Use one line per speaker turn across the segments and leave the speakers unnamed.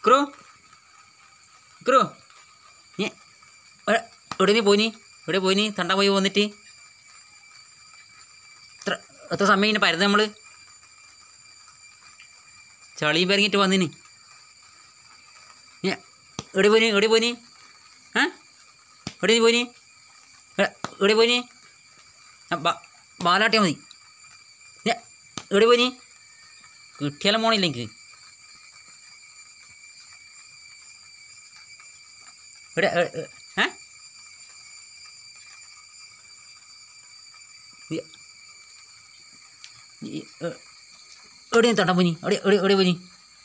crew crew നീ എവിടെ നീ പോയിനി എവിടെ പോയിനി തണ്ട പോയി വന്നിട്ട് എത്ര സമയം ഇങ്ങനെ പരുത് നമ്മൾ ചളിയും പെരങ്ങിട്ട് വന്നിനി എവിടെ പോയിനി എവിടെ പോയിനി എവിടെ നീ പോയിനി എവിടെ പോയിനി ബാലാട്ടിയാൽ മതി എവിടെ പോയിനി കിട്ടിയാലും പോണില്ല എനിക്ക് എവിടെ എവിടെ തണ്ട പോനി എവിടെ എവിടെ എവിടെ പോനി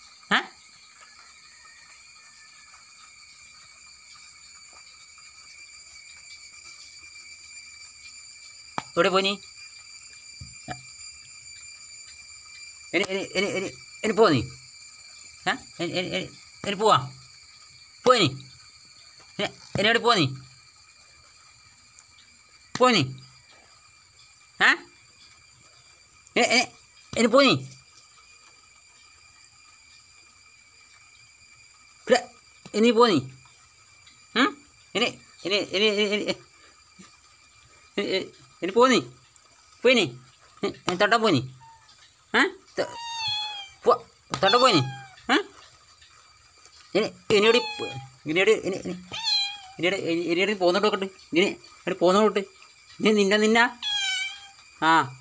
എവിടെ പോനി ഇനി പോ നീ ഇനി പോവാ പോയി ഇനി എവിടെ പോ നീ പോയി ഇനി പോയി ഇനി പോയി ഇനി ഇനി ഇനി ഇനി പോയി പോയിനി തട്ട പോയി തട്ട പോയി ഇനിയോട് ഇനിയോട് ഇനിയോട് ഇനിയോട് പോന്നോട്ട് നോക്കട്ടെ ഇനി പോന്നോട്ട് ഇനി നിന്ന ആ